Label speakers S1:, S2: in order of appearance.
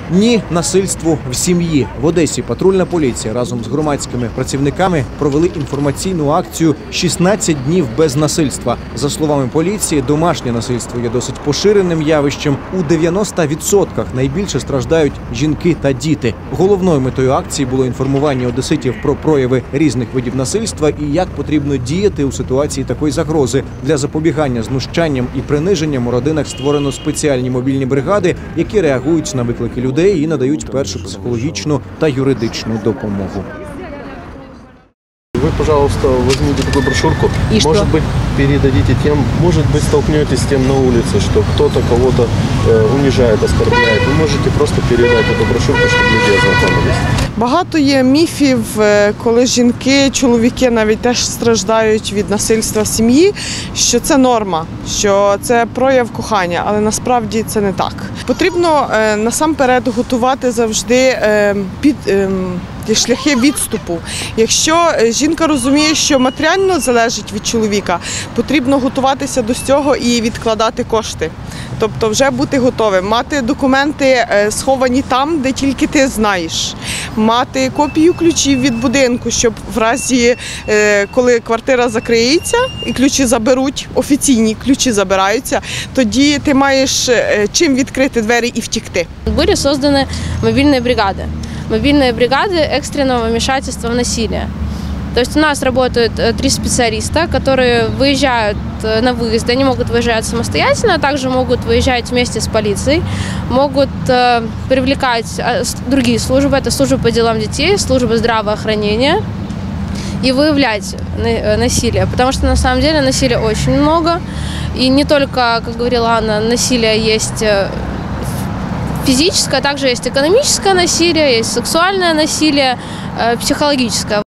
S1: Ні насильству в сім'ї. В Одесі патрульна поліція разом з громадськими працівниками провели інформаційну акцію «16 днів без насильства». За словами поліції, домашнє насильство є досить поширеним явищем. У 90% найбільше страждають жінки та діти. Головною метою акції було інформування одеситів про прояви різних видів насильства і як потрібно діяти у ситуації такої загрози. Для запобігання знущанням і приниженням у родинах створено спеціальні мобільні бригади, які реагують на виклики людей і надають першу психологічну та юридичну допомогу.
S2: Вы, пожалуйста, возьмите такую брошюрку.
S3: И что?
S2: Может быть, передадите тем, может быть, столкнетесь с тем на улице, что кто-то кого-то унижает, оскорбляет. Вы можете просто передать эту брошюрку, чтобы люди ознакомились.
S4: Багато є міфів, коли жінки, чоловіки навіть теж страждають від насильства в сім'ї, що це норма, що це прояв кохання, але насправді це не так. Потрібно насамперед готувати завжди шляхи відступу. Якщо жінка розуміє, що матеріально залежить від чоловіка, потрібно готуватися до цього і відкладати кошти. Тобто вже бути готовим, мати документи сховані там, де тільки ти знаєш, мати копію ключів від будинку, щоб в разі, коли квартира закриється і ключі заберуть, офіційні ключі забираються, тоді ти маєш чим відкрити двері і втекти.
S5: Були створені мобільні бригади. Мобильные бригады экстренного вмешательства в насилие. То есть у нас работают 3 специалиста, которые выезжают на выезды. Они могут выезжать самостоятельно, а также могут выезжать вместе с полицией, могут привлекать другие службы. Это служба по делам детей, служба здравоохранения и выявлять насилие. Потому что на самом деле насилия очень много. И не только, как говорила Анна, насилие есть физическое, а также есть экономическое насилие, есть сексуальное насилие, психологическое.